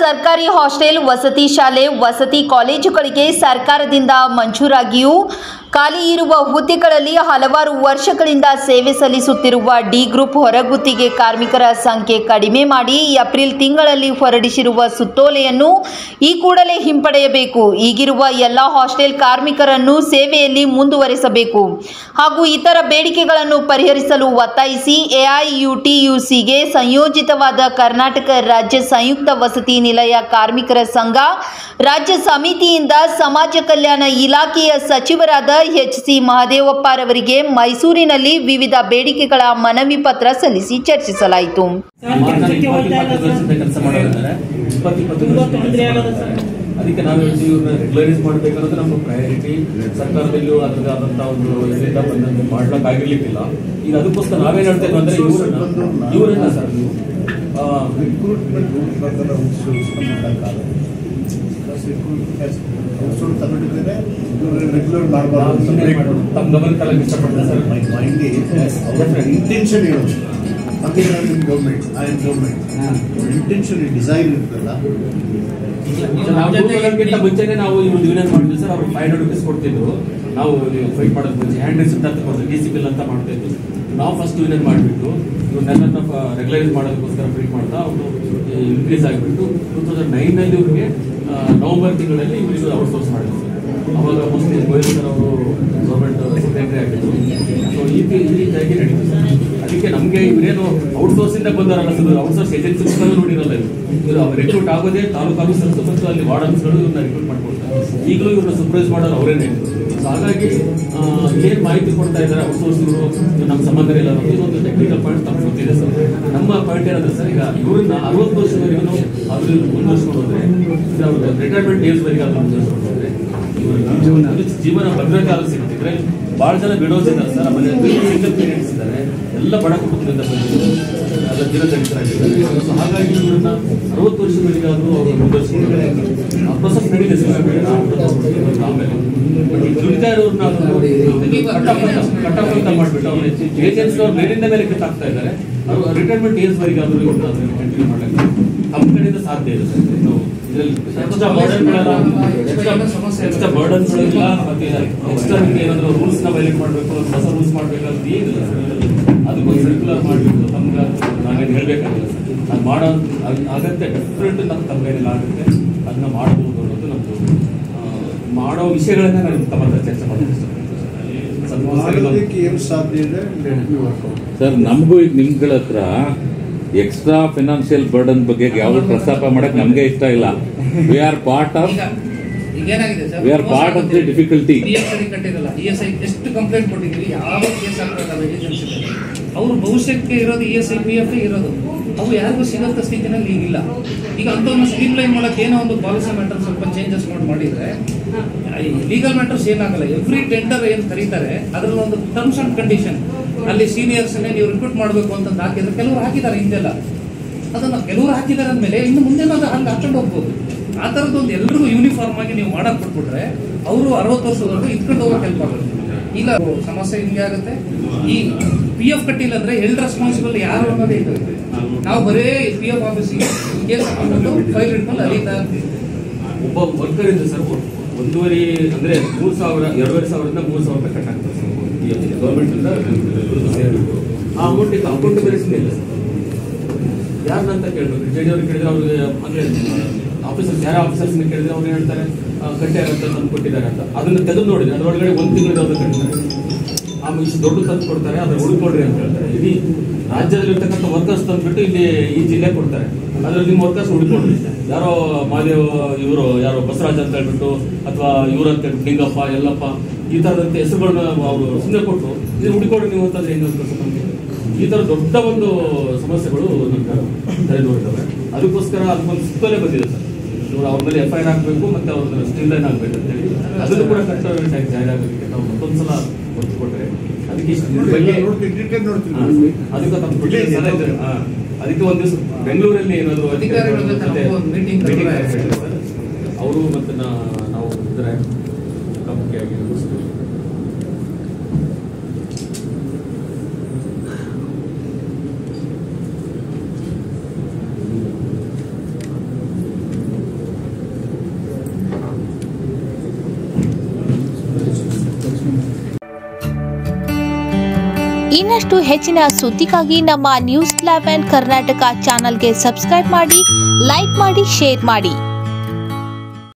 ಸರ್ಕಾರಿ ಹಾಸ್ಟೆಲ್, ವಸತಿ ಶಾಲೆ, ವಸತಿ ಕಾಲೇಜುಗಳಿಗೆ ಸರ್ಕಾರದಿಂದ ಮಂಜೂರಾಗಿಯೂ ಖಾಲಿ ಇರುವ ಹುದ್ದೆಗಳಲ್ಲಿ ಹಲವಾರು ವರ್ಷಗಳಿಂದ ಸೇವೆ ಸಲ್ಲಿಸುತ್ತಿರುವ ಡಿ ಗ್ರೂಪ್ ಹೊರಗುತ್ತಿಗೆ ಕಾರ್ಮಿಕರ ಸಂಖ್ಯೆ ಕಡಿಮೆ ಮಾಡಿ ಏಪ್ರಿಲ್ ತಿಂಗಳಲ್ಲಿ ಹೊರಡಿಸಿರುವ ಸುತ್ತೋಲೆಯನ್ನು ಈ ಕೂಡಲೇ ಹಿಂಪಡೆಯಬೇಕು. ಈಗಿರುವ ಎಲ್ಲ ಹಾಸ್ಟೆಲ್ ಕಾರ್ಮಿಕರನ್ನು ಸೇವೆಯಲ್ಲಿ ಮುಂದುವರೆಸಬೇಕು ಹಾಗೂ ಇತರ ಬೇಡಿಕೆಗಳನ್ನು ಪರಿಹರಿಸಲು ಒತ್ತಾಯಿಸಿ ಎಐಯುಟಿಯುಸಿಗೆ ಸಂಯೋಜಿತವಾದ ಕರ್ನಾಟಕ ರಾಜ್ಯ ಸಂಯುಕ್ತ ವಸತಿ ನಿಲಯ ಕಾರ್ಮಿಕರ ಸಂಘ ರಾಜ್ಯ ಸಮಿತಿಯಿಂದ ಸಮಾಜ ಕಲ್ಯಾಣ ಇಲಾಖೆಯ ಸಚಿವರಾದ ಎಚ್.ಸಿ. ಮಹದೇವಪ್ಪರವರಿಗೆ ಮೈಸೂರಿನಲ್ಲಿ ವಿವಿಧ ಬೇಡಿಕೆಗಳ ಮನವಿ ಪತ್ರ ಸಲ್ಲಿಸಿ ಚರ್ಚಿಸಲಾಯಿತು. ಅದಕ್ಕೆ ನಾವು ರೆಗ್ಯುಲರೈಸ್ ಮಾಡಬೇಕನ್ನೋದು ನಮ್ಮ ಪ್ರಯಾರಿಟಿ. ಸರ್ಕಾರದಲ್ಲೂ ಅದರದಾದಂಥ ಒಂದು ಇದರಿಂದ ಬಂದಂತೆ ಮಾಡ್ಲಿಕ್ಕಾಗಿರ್ಲಿಕ್ಕಿಲ್ಲ. ಈಗ ಅದಕ್ಕೋಸ್ಕರ ನಾವೇನು ಹೇಳ್ತೇವೆ ಅಂದರೆ ಇವರನ್ನ ಸರ್ ನೀವು ತಮ್ಮ ಗಮನ ತಲಕ್ಕೆ ಇಷ್ಟಪಡ್ತಾರೆ ಸರ್. ಇಂಟೆನ್ಷನ್ ಇರೋದು ಗೌರ್ಮೆಂಟ್ ಇಂಟೆನ್ಷನ್ ಡಿಸೈನ್ ಇರ್ತಲ್ಲ. ನಾವು ಮುಂಚೆನೆ ನಾವು ಇವ್ರು ಯೂನಿಯನ್ ಮಾಡಿದ್ವಿ ಸರ್. ಅವ್ರು 500 ರೂಪೀಸ್ ಕೊಡ್ತಿದ್ರು. ನಾವು ಫೈಟ್ ಮಾಡೋದು ಮುಂಚೆ ಹ್ಯಾಂಡ್ ರಿಸಿಪ್ಟ್ ಅಂತ ಕೊಡ್ತೀವಿ, ಡಿ ಸಿ ಬಿಲ್ ಅಂತ ಮಾಡ್ತಾ ಇದ್ವಿ. ನಾವು ಫಸ್ಟ್ ಯೂನಿಯನ್ ಮಾಡಿಬಿಟ್ಟು ಇವ್ರನ್ನೆಲ್ಲ ರೆಗ್ಯುಲೈಸ್ ಮಾಡೋದಕ್ಕೋಸ್ಕರ ಫೈಟ್ ಮಾಡ್ತಾ ಅವರು ಇನ್ಕ್ರೀಸ್ ಆಗಿಬಿಟ್ಟು 2009ನಲ್ಲಿ ಇವ್ರಿಗೆ ನವೆಂಬರ್ ತಿಂಗಳಲ್ಲಿ ಇವರಿಗೆ ಔಟ್ಸೋರ್ಸ್ ಮಾಡಿದ್ರು. ಅವಾಗ ಮೋಸ್ಟ್ಲಿ ಗೋಯಲ್ ಸರ್ ಅವರು ಗೌರ್ಮೆಂಟ್ ಸೆಕ್ರೆಟರಿ ಆಗಿದ್ರು. ಸೊ ಈ ರೀತಿಯಾಗಿ ನಡೀತು ಸರ್. ಅದಕ್ಕೆ ನಮಗೆ ಇವರೇನು ಔಟ್ಸೋರ್ಸಿಂದ ಬಂದಾರಲ್ಲ ಸರ್, ಔಟ್ಸೋರ್ಸ್ ಏಜೆನ್ಸಿಗಳು ನೋಡಿರಲ್ಲ ಇವರು ರೆಕ್ರೂಟ್ ಆಗೋದೇ ತಾಲೂಕು ಆಫೀಸರ್ಸ್ ಮತ್ತು ಅಲ್ಲಿ ವಾರ್ಡನ್ಸ್ಗಳು ಇವ್ರನ್ನ ರಿಕ್ರೂಟ್ ಮಾಡ್ಕೊಳ್ತಾರೆ. ಈಗಲೂ ಇವ್ರನ್ನ ಸೂಪರ್ವೈಸ್ ಮಾಡೋರು ಅವರೇನೆ. ಸೊ ಹಾಗಾಗಿ ಏನು ಮಾಹಿತಿ ಕೊಡ್ತಾ ಇದ್ದಾರೆ ಔಟ್ಸೋರ್ಸ್ ಇವರು ನಮ್ಮ ಸಂಬಂಧ ಇಲ್ಲ ಅನ್ನೋದು ಇದೊಂದು ಟೆಕ್ನಿಕಲ್ ಪಾಯಿಂಟ್ ತಮಗೆ ಗೊತ್ತಿದೆ ಸರ್. ನಮ್ಮ ಪಾಯಿಂಟ್ ಏನಂದ್ರೆ ಸರ್, ಈಗ ಇವ್ರನ್ನ 60 ವರ್ಷದವರೆಗೂ ಅದ್ರಲ್ಲಿ ಮುಂದುವರಿಸ್ಕೊಂಡು ಹೋದ್ರೆ ಅವ್ರ ರಿಟೈರ್ಮೆಂಟ್ ಏಜ್ವರೆಗೆ ಅದನ್ನು ಮುಂದುವರಿಸ್ಕೊಂಡು ಹೋದ್ರೆ ಜೀವನ ಭದ್ರತೆ ಆದ್ರೂ ಸಿಗ್ತಿದ್ರೆ ಬಹಳ ಜನ ಬಿಡೋಸ್ ಇದ್ದಾರೆ ಸರ್. ಆಮೇಲೆ ಸಿಂಗಲ್ ಪೇರೆಂಟ್ಸ್ ಇದ್ದಾರೆ, ಎಲ್ಲ ಬಡ ಕುಟುಂಬದಿಂದ ಬಂದಿದ್ದು ಎಲ್ಲ ದಿನದಳಿತರಾಗಿದ್ದಾರೆ. ಸೊ ಹಾಗಾಗಿ ಇವ್ರನ್ನ 60 ವರ್ಷಗಳಿಗೆ ಆದರೂ ಅವರು ಮುಂದುವರಿಸಿದ್ದಾರೆ. ಆ ಪ್ರೊಸೆಸ್ ನಡೀದೆ ಸರ್. ಆಮೇಲೆ ದುಡಿತಾ ಇರೋರ್ನ ಕಟ್ಟಪ್ ಅಂತ ಮಾಡಿಬಿಟ್ಟು ಅವ್ರ ಏಜೆನ್ಸಿ ಅವ್ರು ಮೇಲಿಂದ ಮೇಲೆ ಕಿತ್ತಾಗ್ತಾ ಇದ್ದಾರೆ. ಅವರು ರಿಟೈರ್ಮೆಂಟ್ ಏಜ್ವರೆಗೆ ಆದರೂ ಇವ್ರನ್ನ ಕಂಟಿನ್ಯೂ ಮಾಡಲಿಕ್ಕೆ ನಮ್ಮ ಕಡೆಯಿಂದ ಸಾಧ್ಯ ಇದೆ ಸರ್. ಎಕ್ಸ್ಟ್ರಾ ಬರ್ಡನ್ಸ್ಗಳಿಲ್ಲ, ಮತ್ತೆ ಎಕ್ಸ್ಟ್ರಾ ಏನಾದರೂ ರೂಲ್ಸ್ ನ ವೈಲೇಟ್ ಮಾಡಬೇಕು, ಹೊಸ ರೂಲ್ಸ್ ಮಾಡಬೇಕಂತ ಏನಿಲ್ಲ ಸರ್. ಅದಕ್ಕೊಂದು ಸರ್ಕ್ಯುಲರ್ ಮಾಡಿಬಿಟ್ಟು ತಮ್ಗೆ ನಾವೇನು ಹೇಳ್ಬೇಕಾಗಿಲ್ಲ ಸರ್. ಅದು ಮಾಡೋ ಅಗತ್ಯ ಡೆಫಿನೆಟ್ ನಮ್ಮ ತಮ್ಮ ಕೈಯಲ್ಲಿ ಆಗುತ್ತೆ. ಅದನ್ನ ಮಾಡಬಹುದು ಅನ್ನೋದು ನಮ್ಮದು ಮಾಡೋ ವಿಷಯಗಳನ್ನ ನಾನು ತಮ್ಮ ಹತ್ರ ಚರ್ಚೆ ಮಾಡ್ತೀನಿ ಸರ್. ನಮಗೂ ಈಗ ನಿಮ್ಗಳ ಹತ್ರ ಎಕ್ಸ್ಟ್ರಾ ಫಿನಾನ್ಷಿಯಲ್ ಬರ್ಡನ್ ಬಗ್ಗೆ ಯಾವ್ದು ಪ್ರಸ್ತಾಪ ಮಾಡಕ್ ನಮ್ಗೆ ಇಷ್ಟ ಇಲ್ಲ. We are part of the difficulty. ESI ಎಷ್ಟು ಕಂಪ್ಲೇಂಟ್ ಕೊಟ್ಟಿದ್ದೀವಿ, ಯಾವ ಕೇಸ್ ಹಾಕೋಲ್ಲ ಏಜೆನ್ಸಿ ಅವರು ಭವಿಷ್ಯಕ್ಕೆ ಇರೋದು ESI PF ಇರೋದು, ಅವು ಯಾರಿಗೂ ಸಿಗಂತ ಸ್ಥಿತಿನಲ್ಲಿ ಈಗಿಲ್ಲ. ಈಗ ಅಂಥವನ್ನು ಸ್ಟ್ರೀಮ್ ಲೈನ್ ಮಾಡಕ್ಕೆ ಏನೋ ಒಂದು ಪಾಲಿಸಿ ಮ್ಯಾಟರ್ ಸ್ವಲ್ಪ ಚೇಂಜಸ್ ಮಾಡಿದ್ರೆ ಲೀಗಲ್ ಮ್ಯಾಟರ್ಸ್ ಏನಾಗಲ್ಲ. ಎವ್ರಿ ಟೆಂಡರ್ ಏನು ಕರೀತಾರೆ ಅದರಲ್ಲಿ ಒಂದು ಟರ್ಮ್ಸ್ ಅಂಡ್ ಕಂಡೀಷನ್ ಅಲ್ಲಿ ಸೀನಿಯರ್ಸ್ನೇ ನೀವು ರಿಕ್ರೂಟ್ ಮಾಡಬೇಕು ಅಂತ ಹಾಕಿದ್ರೆ ಕೆಲವರು ಹಾಕಿದ್ದಾರೆ ಹಿಂದೆಲ್ಲ. ಅದನ್ನು ಕೆಲವರು ಹಾಕಿದ್ದಾರೆ ಅಂದಮೇಲೆ ಇನ್ನು ಮುಂದೆ ಅದು ಹಂಗೆ ಹಾಕೊಂಡು ಹೋಗ್ಬೋದು. ಆ ಥರದ್ದೊಂದು ಎಲ್ರಿಗೂ ಯೂನಿಫಾರ್ಮ್ ಆಗಿ ನೀವು ಮಾಡಕ್ಕೆ ಕೊಟ್ಬಿಟ್ರೆ ಅವರು 60 ವರ್ಷದವರೆಗೂ ಇದ್ಕೊಂಡು ಹೋಗೋಕೆ ಹೆಲ್ಪ್ ಆಗುತ್ತೆ. ಇಲ್ಲ ಸಮಸ್ಯೆ ಹಿಂಗೆ ಆಗುತ್ತೆ. ಈ PF ಕಟ್ಟಿಲ್ಲ ಅಂದ್ರೆ ಎಲ್ಡ್ ರೆಸ್ಪಾನ್ಸಿಬಲ್ ಯಾರು ಅನ್ನೋದೇ ಇದೆ. ನಾವು ಬರೇ PF ಆಫೀಸಿಗೆ ಕೇಸ್ ಹಾಕೊಂಡು ಫೈಲ್ ಇಟ್ಕೊಂಡು ಅಲ್ಲಿಂದ ಒಬ್ಬ ವರ್ಕರ್ ಇದೆ ಸರ್. 1.5 ಅಂದ್ರೆ 3,000 2,500ರಿಂದ 3,000 ರೂಪಾಯಿ ಕಟ್ ಆಗ್ತದೆ ಸರ್ ಗೌರ್ಮೆಂಟ್ ಇಂದ ಸೇರಿಬಿಟ್ಟು. ಆ ಅಮೌಂಟ್ ಅಕೌಂಟಬಿಲಿಟಿ ಇಲ್ಲ ಸರ್. ಯಾರನ್ನಂತ ಕೇಳಬೇಕು, JD ಅವ್ರಿಗೆ ಕೇಳಿದ್ರೆ ಅವ್ರಿಗೆ ಅಂದ್ರೆ ಆಫೀಸರ್ಸ್ ಯಾರ ಆಫೀಸರ್ಸ್ ಕೇಳಿದ್ರೆ ಅವ್ರು ಹೇಳ್ತಾರೆ ಕಟ್ಟೆ ಆಗುತ್ತೆ ತಂದು ಕೊಟ್ಟಿದ್ದಾರೆ ಅಂತ. ಅದನ್ನ ತೆಗೆದು ನೋಡಿದ್ರೆ ಅದರೊಳಗಡೆ 1 ತಿಂಗಳು ಯಾವ್ದು ಕಟ್ಟಿದ್ದಾರೆ. ಆಮೇಲೆ ಇಷ್ಟು ದೊಡ್ಡ ತಂದು ಕೊಡ್ತಾರೆ, ಅದ್ರ ಉಳ್ಕೊಡ್ರಿ ಅಂತ ಹೇಳ್ತಾರೆ. ಇಡೀ ರಾಜ್ಯದಲ್ಲಿರ್ತಕ್ಕಂಥ ವರ್ಕರ್ಸ್ ತಂದ್ಬಿಟ್ಟು ಇಲ್ಲಿ ಈ ಜಿಲ್ಲೆ ಕೊಡ್ತಾರೆ. ಅದ್ರಲ್ಲಿ ನಿಮ್ಮ ವರ್ಕರ್ಸ್ ಉಳ್ಕೊಡ್ರಿ. ಯಾರೋ ಮಾದೇವ್ ಇವರು ಯಾರೋ ಬಸವರಾಜ್ ಅಂತ ಹೇಳ್ಬಿಟ್ಟು ಅಥವಾ ಇವ್ರು ಅಂತ ಹೇಳ್ಬಿಟ್ಟು ಲಿಂಗಪ್ಪ ಯಲ್ಲಪ್ಪ ಈ ತರದಂತೆ ಹೆಸರುಗಳನ್ನ ಅವರು ಸುಮ್ಮನೆ ಕೊಟ್ಟು ಇದು ಹುಡುಕೊಡ್ರಿ ನೀವು ಅಂತಂದ್ರೆ ಹೆಂಗೆ ನಮಗೆ ಈ ತರ ದೊಡ್ಡ ಒಂದು ಸಮಸ್ಯೆಗಳು ತಲೆದೋರಿದ್ದಾವೆ. ಅದಕ್ಕೋಸ್ಕರ ಅದಕ್ಕೊಂದು ಸುತ್ತಲೇ ಬಂದಿದೆ ಸರ್. ಅವ್ರ ಮೇಲೆ FIR ಹಾಕಬೇಕು ಮತ್ತೆ ಅವ್ರನ್ನ ಸ್ಟಿಲ್ ಲೈನ್ ಆಗ್ಬೇಕು ಅಂತ ಹೇಳಿ ಅದನ್ನು ಕೂಡ ಕಟ್ಟೋಟಾಗಿ ಜಾರಿ ಆಗೋದಕ್ಕೆ ನಾವು ಮತ್ತೊಂದ್ಸಲ ಒತ್ತು ಕೊಟ್ಟರೆ ಅದಕ್ಕೆ ಅದಕ್ಕೆ ಒಂದು ದಿವಸ ಬೆಂಗಳೂರಲ್ಲಿ ಏನಾದ್ರು ಅವರು ಮತ್ತೆ ನಾವು ಇದ್ರೆ ಇನ್ನಷ್ಟು ಹೆಚ್ಚಿನ ಸುದ್ದಿಗಾಗಿ ನಮ್ಮ ನ್ಯೂಸ್ 11 ಕರ್ನಾಟಕ ಚಾನೆಲ್ಗೆ ಸಬ್ಸ್ಕ್ರೈಬ್ ಮಾಡಿ, ಲೈಕ್ ಮಾಡಿ, ಶೇರ್ ಮಾಡಿ.